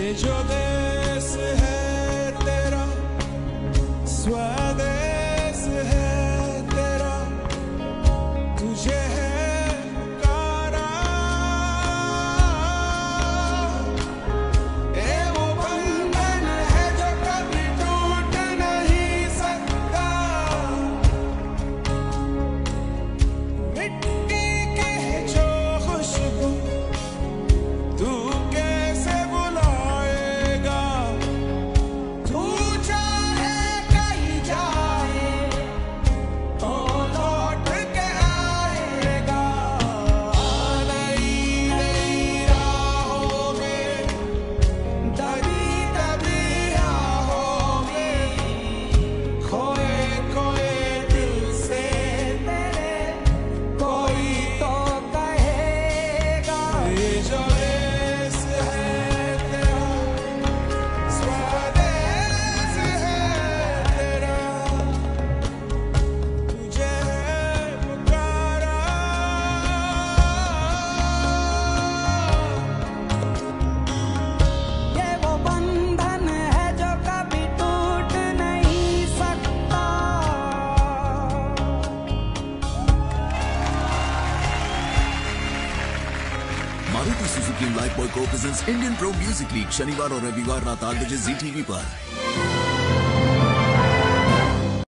जो देश है तेरा, स्वदेश है तेरा, तुझे है पुकारा। ये वो बंधन है जो कभी टूट नहीं सकता। मिट्टी की है जो खुशबू तू कैसे बुलाएगा। तू चाहे कहीं जाए तो लौट के आएगा। नई नई राहों में दबी दबी राहों में खोए खोए दिल से तेरे कोई तो कहेगा। ये जो देश है तेरा, स्वदेश है तेरा, तुझे है पुकारा। ये वो बंधन है जो कभी टूट नहीं सकता। मारुति सुजुकी लाइफ बॉय को presents Indian pro music league शनिवार और रविवार रात 8 बजे जी टीवी पर।